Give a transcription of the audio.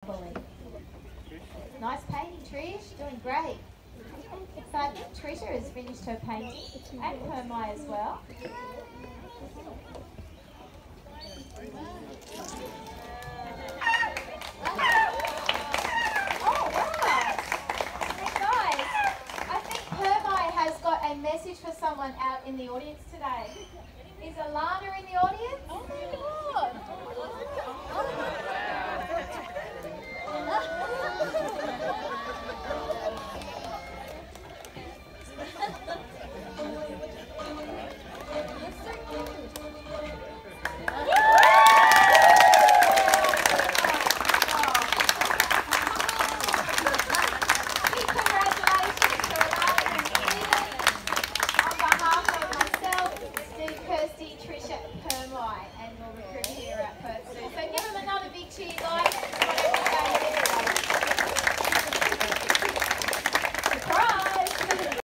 equally. Nice painting, Trish. Doing great. So I think Trisha has finished her painting, and Permai as well. Oh, wow. Hey guys, I think Permai has got a message for someone out in the audience today. Is Alana in the audience?